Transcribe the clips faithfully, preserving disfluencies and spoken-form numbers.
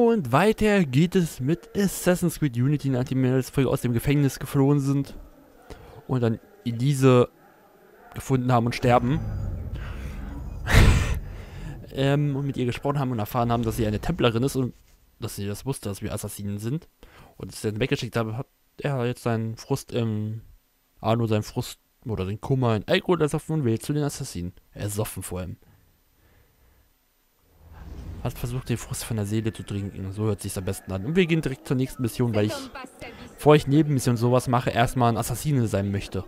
Und weiter geht es mit Assassin's Creed Unity, nachdem wir jetzt früher aus dem Gefängnis geflohen sind und dann Elise gefunden haben und sterben. ähm, und mit ihr gesprochen haben und erfahren haben, dass sie eine Templerin ist und dass sie das wusste, dass wir Assassinen sind. Und es dann weggeschickt habe, hat er jetzt seinen Frust im Arno, seinen Frust oder den Kummer in Alkohol ersoffen und will zu den Assassinen. Ersoffen vor allem. Hat versucht, den Frust von der Seele zu trinken. So hört sich's am besten an. Und wir gehen direkt zur nächsten Mission, weil ich, bevor ich Nebenmission sowas mache, erstmal ein Assassine sein möchte.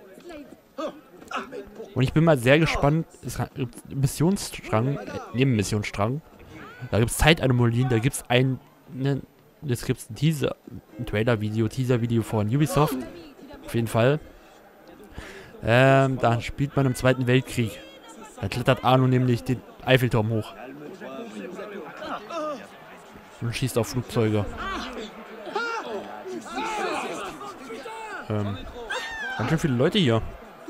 Und ich bin mal sehr gespannt. Es gibt einen Missionsstrang, äh, Nebenmissionsstrang. Da gibt es Zeitanomalien, da gibt es ein, ne, jetzt gibt es ein Teaser, ein Trailer-Video, Teaser-Video von Ubisoft. Auf jeden Fall. Ähm, da spielt man im Zweiten Weltkrieg. Da klettert Arno nämlich den Eiffelturm hoch. Und schießt auf Flugzeuge. Ähm, ganz schön viele Leute hier.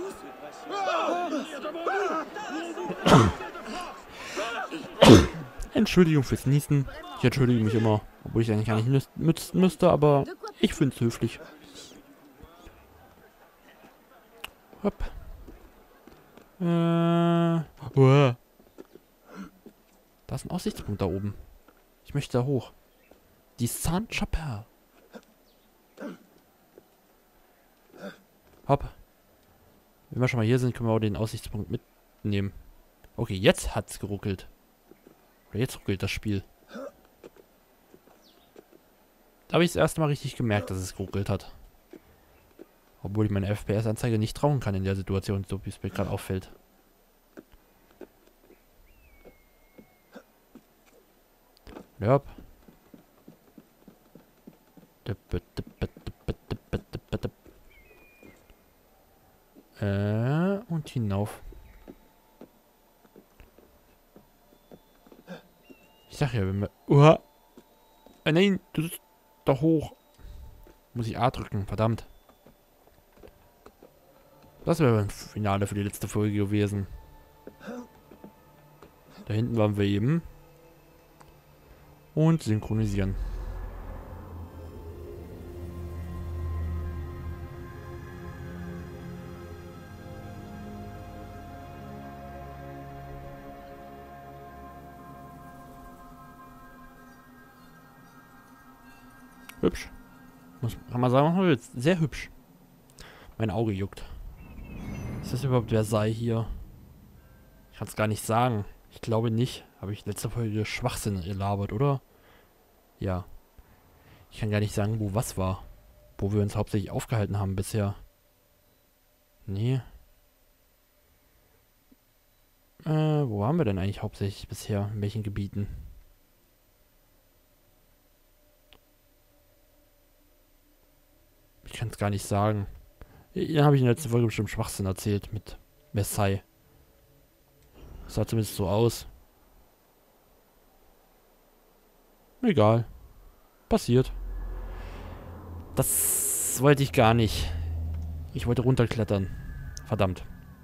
Entschuldigung fürs Niesen. Ich entschuldige mich immer, obwohl ich eigentlich gar nicht nützen müsste, aber ich finde es höflich. Hopp. Äh. Uah. Da ist ein Aussichtspunkt da oben. Ich möchte da hoch. Die Sainte-Chapelle. Hopp. Wenn wir schon mal hier sind, können wir auch den Aussichtspunkt mitnehmen. Okay, jetzt hat's geruckelt. Oder jetzt ruckelt das Spiel. Da habe ich das erste Mal richtig gemerkt, dass es geruckelt hat. Obwohl ich meine F P S-Anzeige nicht trauen kann in der Situation, so wie es mir gerade auffällt. Ja. Äh, und hinauf. Ich sag ja, wenn wir... Uh, äh, nein, du bist doch hoch. Muss ich A drücken, verdammt. Das wäre ein Finale für die letzte Folge gewesen. Da hinten waren wir eben. Und synchronisieren. Hübsch. Muss kann man sagen, was man will. Sehr hübsch. Mein Auge juckt. Ist das überhaupt Versailles hier? Ich kann es gar nicht sagen. Ich glaube nicht. Habe ich letzte Folge Schwachsinn gelabert, oder? Ja. Ich kann gar nicht sagen, wo was war. Wo wir uns hauptsächlich aufgehalten haben bisher. Nee. Äh, wo waren wir denn eigentlich hauptsächlich bisher? In welchen Gebieten? Ich kann es gar nicht sagen. Ja, habe ich in der letzten Folge bestimmt Schwachsinn erzählt mit Versailles. Das sah zumindest so aus. Egal. Passiert. Das wollte ich gar nicht. Ich wollte runterklettern. Verdammt.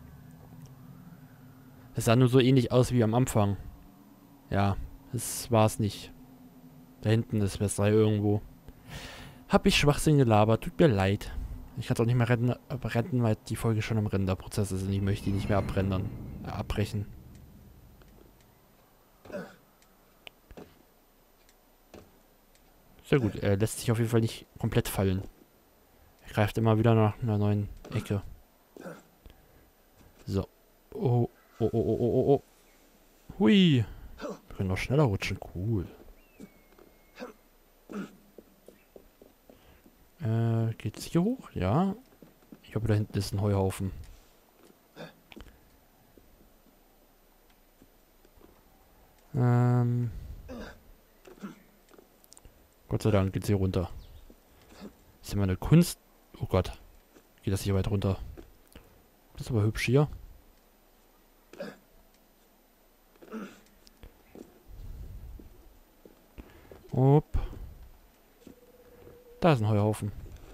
Es sah nur so ähnlich aus wie am Anfang. Ja, das war es nicht. Da hinten ist Versailles irgendwo. Hab ich Schwachsinn gelabert. Tut mir leid. Ich kann es auch nicht mehr retten, retten, weil die Folge schon im Renderprozess ist und ich möchte die nicht mehr abbrennen, äh, abbrechen. Sehr gut. Er lässt sich auf jeden Fall nicht komplett fallen. Er greift immer wieder nach einer neuen Ecke. So. Oh, oh, oh, oh, oh, oh, oh. Hui. Wir können noch schneller rutschen. Cool. Äh, geht's hier hoch? Ja. Ich glaube, da hinten ist ein Heuhaufen. Ähm. Gott sei Dank geht's hier runter. Ist immer eine Kunst. Oh Gott. Geht das hier weit runter? Das ist aber hübsch hier. Upp. Da ist ein Heuhaufen.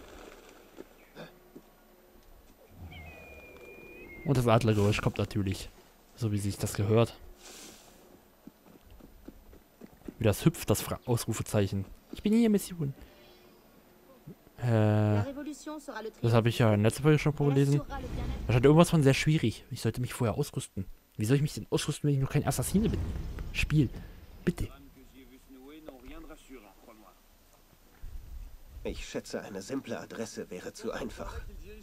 Und das Adlergeräusch kommt natürlich. So wie sich das gehört. Wie das hüpft, das Fra Ausrufezeichen. Ich bin hier, Mission. Äh, das habe ich ja in letzter Folge schon vorgelesen. Da stand irgendwas von sehr schwierig. Ich sollte mich vorher ausrüsten. Wie soll ich mich denn ausrüsten, wenn ich noch kein Assassine bin? Spiel. Bitte. Ich schätze, eine simple Adresse wäre zu einfach.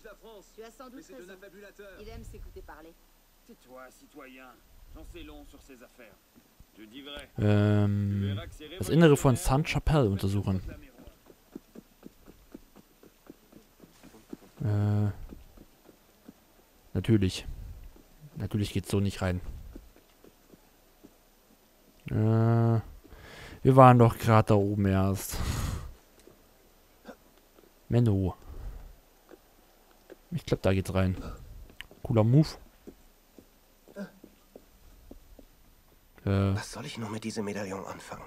Ähm, das Innere von Sainte-Chapelle untersuchen. Äh, natürlich. Natürlich geht's so nicht rein. Äh, wir waren doch gerade da oben erst. Menno. Ich glaube, da geht's rein. Cooler Move. Äh, Was soll ich nur mit diesem Medaillon anfangen?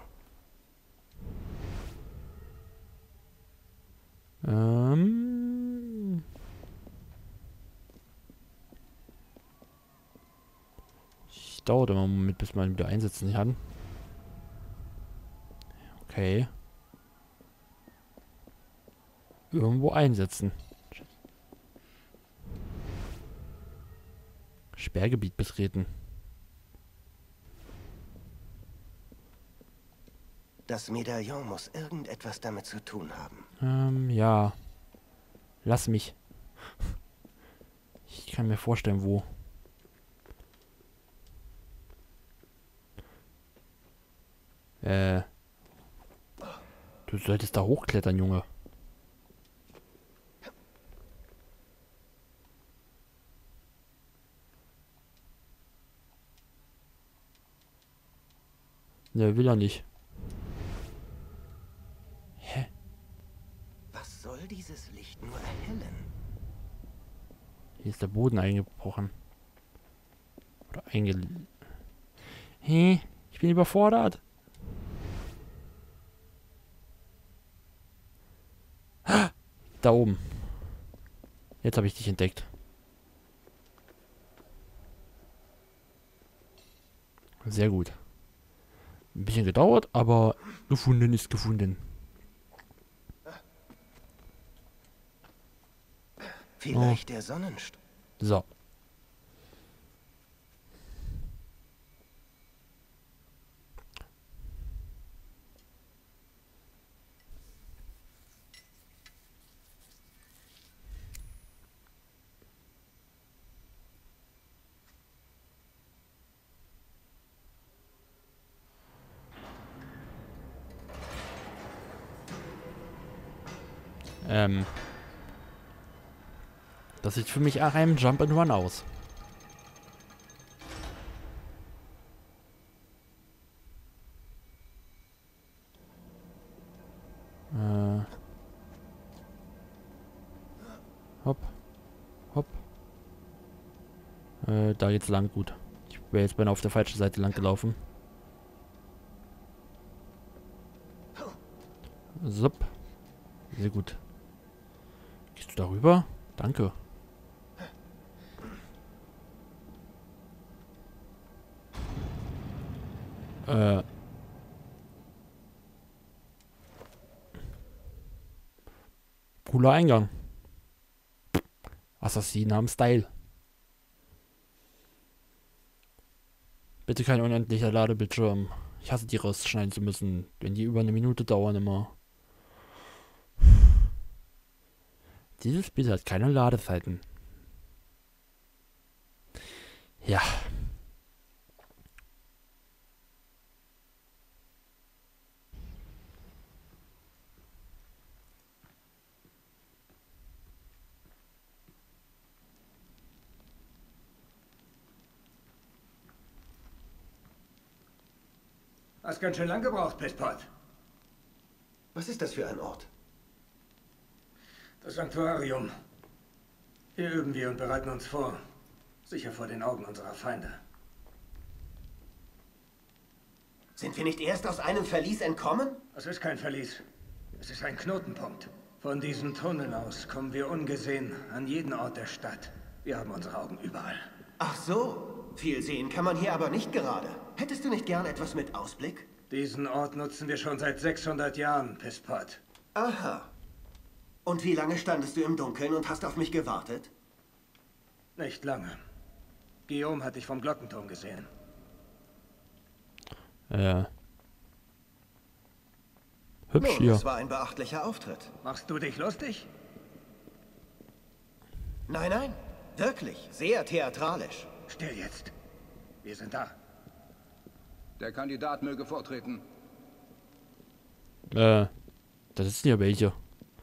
Ähm. Ich dauert immer einen Moment, bis man ihn wieder einsetzen kann. Okay. Irgendwo einsetzen. Sperrgebiet betreten. Das Medaillon muss irgendetwas damit zu tun haben. Ähm, ja. Lass mich. Ich kann mir vorstellen, wo. Äh. Du solltest da hochklettern, Junge. Ne, will er nicht. Hä? Was soll dieses Licht nur erhellen? Hier ist der Boden eingebrochen. Oder einge... Hä? Ich bin überfordert. Da oben. Jetzt habe ich dich entdeckt. Sehr gut. Ein bisschen gedauert, aber gefunden ist gefunden. Vielleicht oh. der Sonnenstrahl. So. Ähm. Das sieht für mich nach einem Jump and Run aus. Äh. Hopp. Hopp. Äh, da geht's lang, gut. Ich wäre jetzt beinahe auf der falschen Seite lang gelaufen. Sup. Sehr gut. Gehst du darüber? Danke. Äh. Cooler Eingang. Assassinen haben Style. Bitte kein unendlicher Ladebildschirm. Ich hasse die rausschneiden zu müssen, wenn die über eine Minute dauern immer. Dieses Spiel hat keine Ladezeiten. Ja. Hast ganz schön lang gebraucht, Pitpot. Was ist das für ein Ort? Das Sanktuarium. Hier üben wir und bereiten uns vor. Sicher vor den Augen unserer Feinde. Sind wir nicht erst aus einem Verlies entkommen? Es ist kein Verlies. Es ist ein Knotenpunkt. Von diesem Tunnel aus kommen wir ungesehen an jeden Ort der Stadt. Wir haben unsere Augen überall. Ach so. Viel sehen kann man hier aber nicht gerade. Hättest du nicht gern etwas mit Ausblick? Diesen Ort nutzen wir schon seit sechshundert Jahren, Pisspot. Aha. Und wie lange standest du im Dunkeln und hast auf mich gewartet? Nicht lange. Guillaume hat dich vom Glockenturm gesehen. Äh. Hübsch Nun, hier. es war ein beachtlicher Auftritt. Machst du dich lustig? Nein, nein. Wirklich. Sehr theatralisch. Still jetzt. Wir sind da. Der Kandidat möge vortreten. Äh. Das ist ja welche.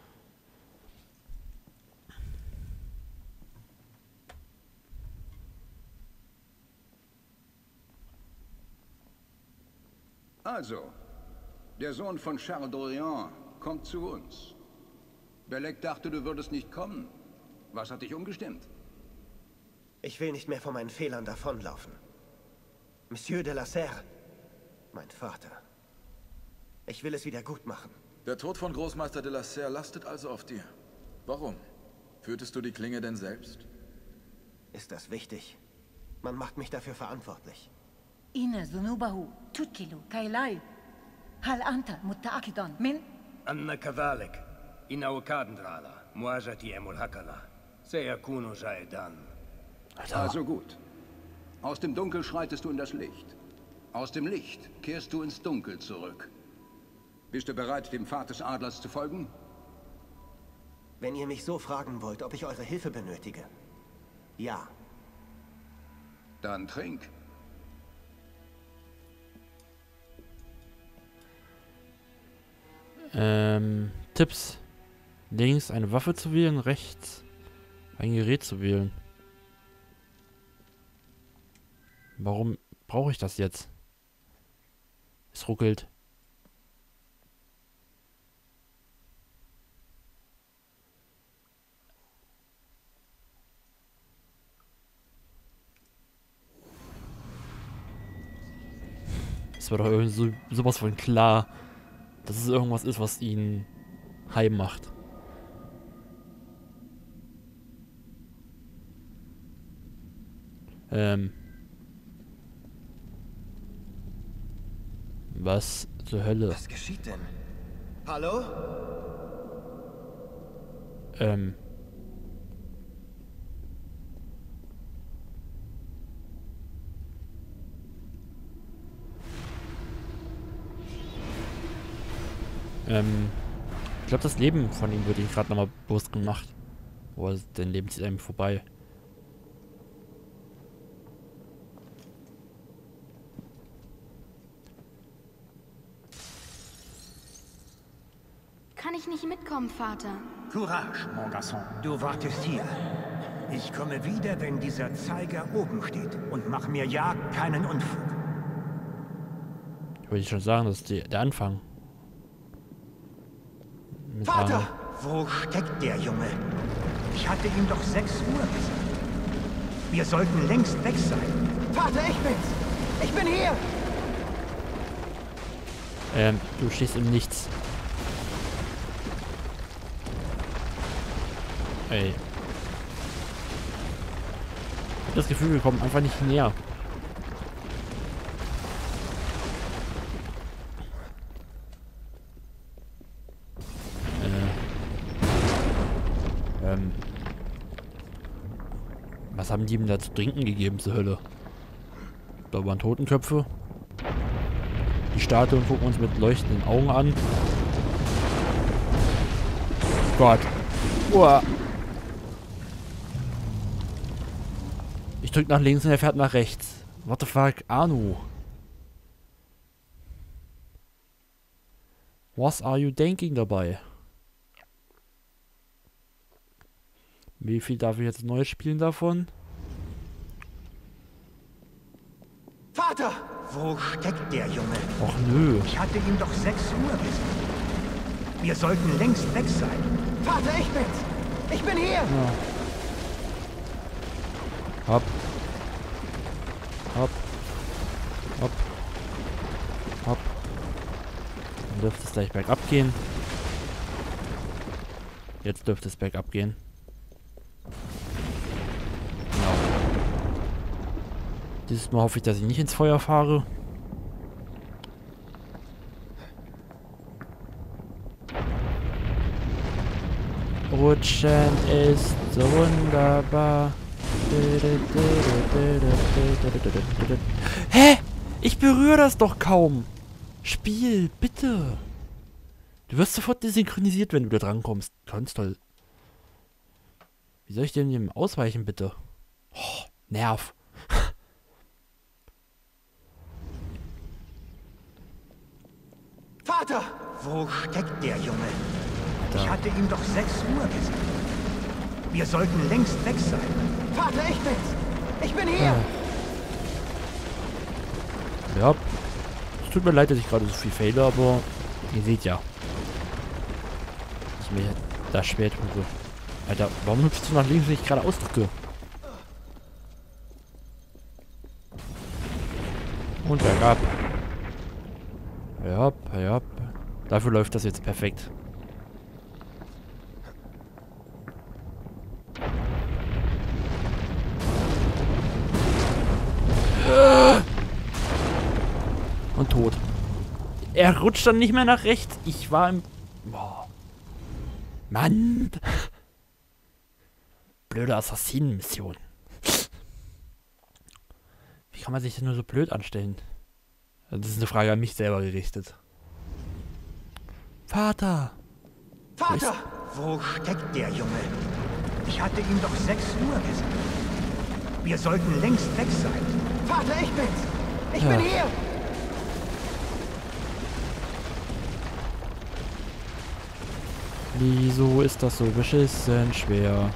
Also, der Sohn von Charles d'Orléans kommt zu uns. Belek dachte, du würdest nicht kommen. Was hat dich umgestimmt? Ich will nicht mehr von meinen Fehlern davonlaufen. Monsieur de la Serre, mein Vater. Ich will es wieder gut machen. Der Tod von Großmeister de la Serre lastet also auf dir. Warum? Führtest du die Klinge denn selbst? Ist das wichtig? Man macht mich dafür verantwortlich. إن ذنوبه تتكل كي لا هل أنت متأكد من أن كذلك إنه كادندرالا مواجهتي الملهكلة سيكون جائدا. Also gut. Aus dem Dunkel schreitest du in das Licht. Aus dem Licht kehrst du ins Dunkel zurück. Bist du bereit, dem Pfad des Adlers zu folgen? Wenn ihr mich so fragen wollt, ob ich eure Hilfe benötige. Ja. Dann trink. Ähm, Tipps. Links eine Waffe zu wählen, rechts ein Gerät zu wählen. Warum brauche ich das jetzt? Es ruckelt. Es war doch irgendwie so, sowas von klar, dass es irgendwas ist, was ihn heim macht. Ähm. Was zur Hölle? Was geschieht denn? Hallo? Ähm. Ähm. Ich glaube, das Leben von ihm wird ihm gerade nochmal bewusst gemacht. Oder sein Leben zieht einem vorbei. Kann ich nicht mitkommen, Vater? Courage, mon garçon. Du wartest hier. Ich komme wieder, wenn dieser Zeiger oben steht. Und mach mir ja keinen Unfug. Würde ich schon sagen, das ist die, der Anfang. Mit Vater! Arne. Wo steckt der Junge? Ich hatte ihm doch sechs Uhr gesagt. Wir sollten längst weg sein. Vater, ich bin's! Ich bin hier! Ähm, du stehst im Nichts. Ey. Ich hab das Gefühl, wir kommen einfach nicht näher. Äh. Ähm. Was haben die ihm da zu trinken gegeben zur Hölle? Da waren Totenköpfe. Die Statuen gucken uns mit leuchtenden Augen an. Gott. Uah. Ich drück nach links und er fährt nach rechts. What the fuck? Anu. What are you thinking dabei? Wie viel darf ich jetzt neu spielen davon? Vater! Wo steckt der Junge? Och nö. Ich hatte ihm doch sechs Uhr gesagt. Wir sollten längst weg sein. Vater, ich bin's! Ich bin hier! Ja. Hopp. Hopp. Hopp. Hopp. Dann dürfte es gleich bergab gehen. Jetzt dürfte es bergab gehen. Genau. Dieses Mal hoffe ich, dass ich nicht ins Feuer fahre. Rutschen ist so wunderbar. Hä? Ich berühre das doch kaum. Spiel, bitte. Du wirst sofort desynchronisiert, wenn du da dran kommst. Ganz toll. Wie soll ich denn dem ausweichen, bitte? Oh, Nerv. Vater! Wo steckt der Junge? Da. Ich hatte ihm doch sechs Uhr gesagt. Wir sollten längst weg sein. Vater, ich bin's! Ich bin hier! Ja. Ja. Es tut mir leid, dass ich gerade so viel fehle, aber ihr seht ja. Dass ich mir da schwer tue. Alter, warum hüpfst du nach links, wenn ich gerade ausdrücke? Und bergab. Ja, ja. Dafür läuft das jetzt perfekt. Und tot. Er rutscht dann nicht mehr nach rechts. Ich war im... Boah. Mann. Blöde Assassinenmission. Wie kann man sich denn nur so blöd anstellen? Das ist eine Frage an mich selber gerichtet. Vater! Vater! Wo steckt der Junge? Ich hatte ihm doch sechs Uhr gesagt. Wir sollten längst weg sein. Vater, ich bin's! Ich Ja. bin hier! Wieso ist das so beschissen schwer?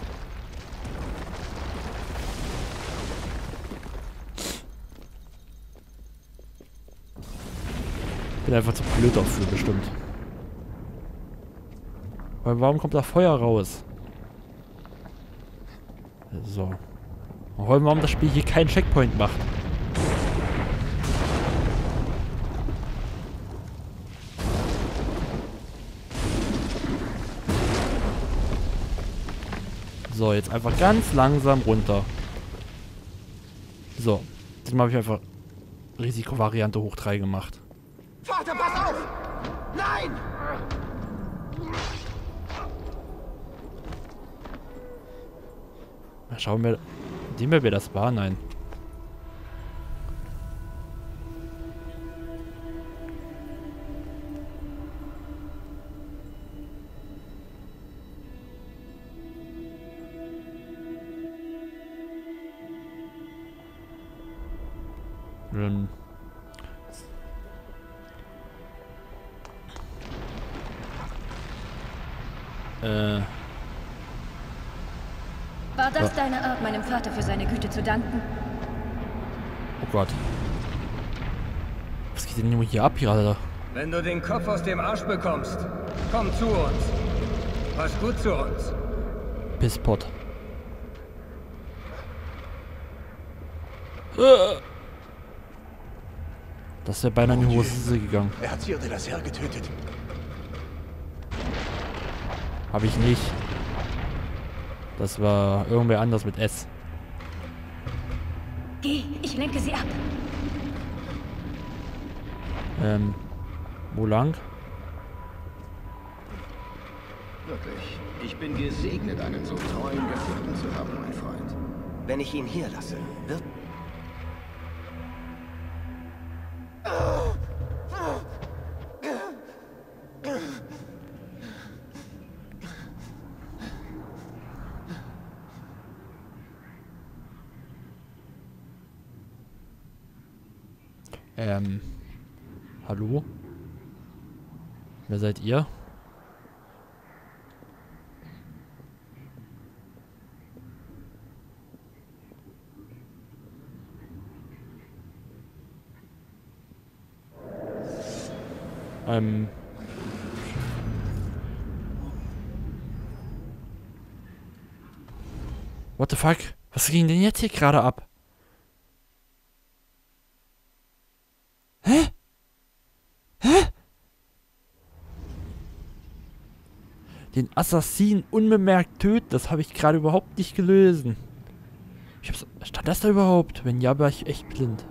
Bin einfach zu blöd dafür, bestimmt. Weil warum kommt da Feuer raus? So. Und warum das Spiel hier keinen Checkpoint macht. So, jetzt einfach ganz langsam runter. So. Diesmal habe ich einfach Risikovariante hoch drei gemacht. Vater, pass auf! Nein! Mal schauen wir, dem wir das war. Nein. Ähm. Äh. War das Ja. deine Art, meinem Vater für seine Güte zu danken? Oh Gott. Was geht denn nur hier ab, hier, Alter? Wenn du den Kopf aus dem Arsch bekommst, komm zu uns. Pass gut zu uns. Pisspot. Äh. Das wäre beinahe in die Hose gegangen. Er hat Sieur de la Serre getötet. Habe ich nicht. Das war irgendwer anders mit S. Geh, ich lenke sie ab. Ähm, wo lang? Wirklich. Ich bin gesegnet, einen so treuen Gefährten zu haben, mein Freund. Wenn ich ihn hier lasse, wird... Ähm, hallo? Wer seid ihr? Ähm. What the fuck? Was ging denn jetzt hier gerade ab? Hä? Hä? Den Assassinen unbemerkt töten, das habe ich gerade überhaupt nicht gelöst. Ich hab's, stand das da überhaupt? Wenn ja, war ich echt blind.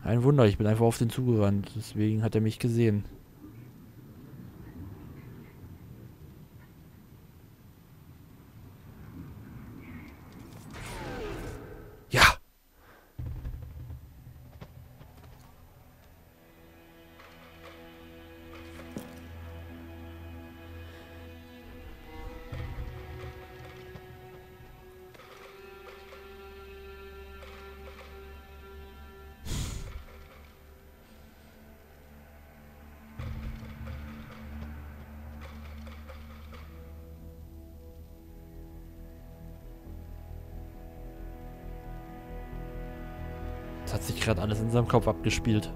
Ein Wunder, ich bin einfach auf den zugerannt. Deswegen hat er mich gesehen. Ja! Das hat sich gerade alles in seinem Kopf abgespielt.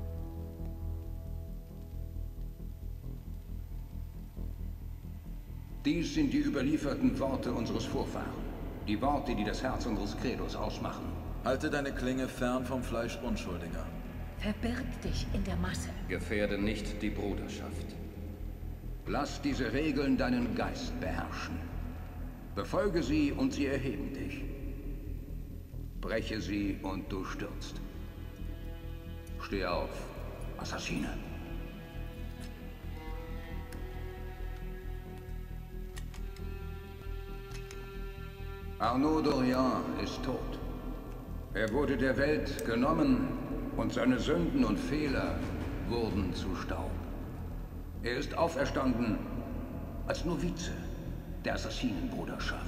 Dies sind die überlieferten Worte unseres Vorfahren. Die Worte, die das Herz unseres Credos ausmachen. Halte deine Klinge fern vom Fleisch Unschuldiger. Verbirg dich in der Masse. Gefährde nicht die Bruderschaft. Lass diese Regeln deinen Geist beherrschen. Befolge sie und sie erheben dich. Breche sie und du stürzt. Steh auf, Assassine. Arnaud Dorian ist tot. Er wurde der Welt genommen und seine Sünden und Fehler wurden zu Staub. Er ist auferstanden als Novize der Assassinenbruderschaft.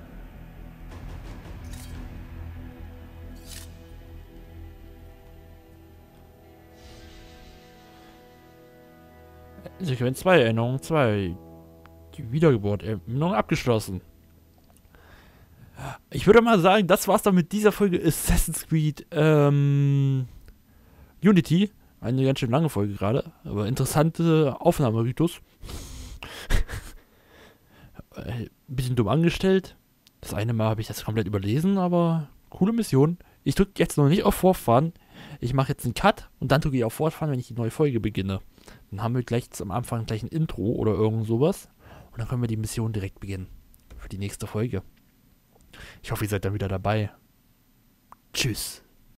Sequenz zwei, Erinnerung zwei. Die Wiedergeburt, Erinnerung abgeschlossen. Ich würde mal sagen, das war's dann mit dieser Folge Assassin's Creed ähm, Unity. Eine ganz schön lange Folge gerade, aber interessante Aufnahmeritus. Ein bisschen dumm angestellt. Das eine Mal habe ich das komplett überlesen, aber coole Mission. Ich drücke jetzt noch nicht auf Fortfahren. Ich mache jetzt einen Cut und dann drücke ich auf Fortfahren, wenn ich die neue Folge beginne. Dann haben wir gleich am Anfang gleich ein Intro oder irgend sowas. Und dann können wir die Mission direkt beginnen. Für die nächste Folge. Ich hoffe, ihr seid dann wieder dabei. Tschüss.